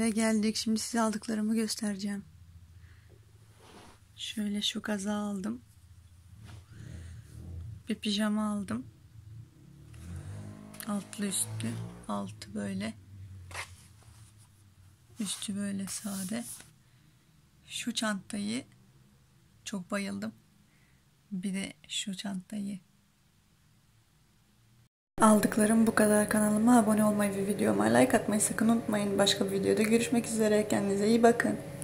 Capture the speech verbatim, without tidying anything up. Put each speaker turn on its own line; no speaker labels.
eve geldik. Şimdi size aldıklarımı göstereceğim. Şöyle şu kaza aldım. Bir pijama aldım. Altlı üstlü. Altı böyle. Üstü böyle sade. Şu çantayı çok bayıldım. Bir de şu çantayı. Aldıklarım bu kadar. Kanalıma abone olmayı ve videoma like atmayı sakın unutmayın. Başka bir videoda görüşmek üzere. Kendinize iyi bakın.